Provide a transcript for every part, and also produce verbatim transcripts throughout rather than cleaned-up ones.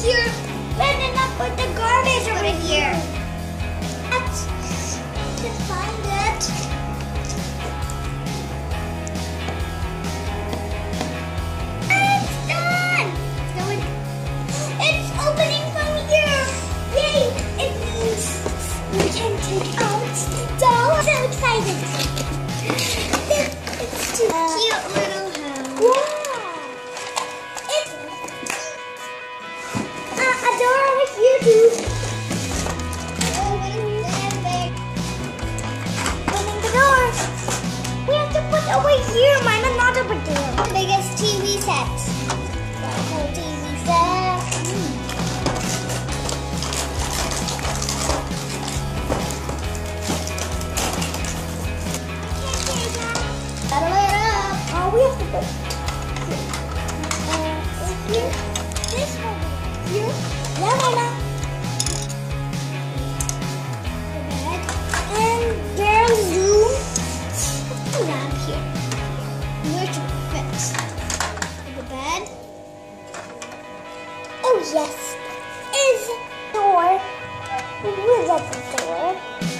here. Then then I put the garbage over here. Let's just find it. It's done. So it, it's opening from here. Yay! It means we can take out the doll. I'm so excited. It's too uh, cute little house. Wow! It's uh, a door over here too. Opening the door. We have to put over here. Mine is not over there. The biggest T V set. The whole T V set. Mm. Settle it up. Oh, we have to put uh, here. This one here. Yeah, Ayla. The bed. And there's room. Put the lamp here. Where to fit? The bed. Oh yes. Is the door. Who is at the door?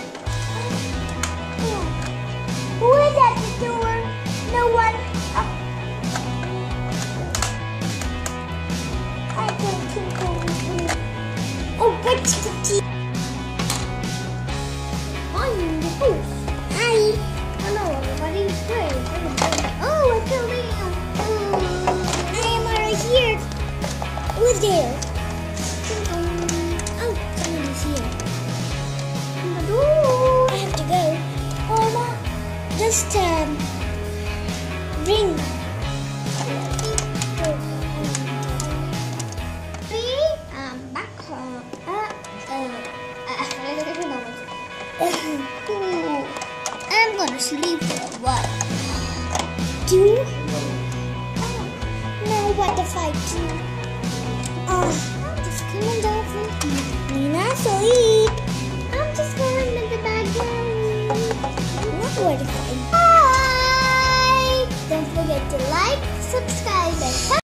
Who is at the door? No one. Oh. I don't think I Oh, what's the tea? Hi, oh. Hi. Hello, everybody. Hey. Oh, it's Ayla. Oh, I am right here. Who's there? Oh, somebody's here. Oh, I have to go. Oh, no. Just um, bring. I'm back home. Uh, uh, uh, I'm gonna sleep for a while. Do? Oh, no, what if I do? Oh, I'm just coming down from here. Nina, sleep. I'm just going in the background. What if I? Bye! Don't forget to like, subscribe, and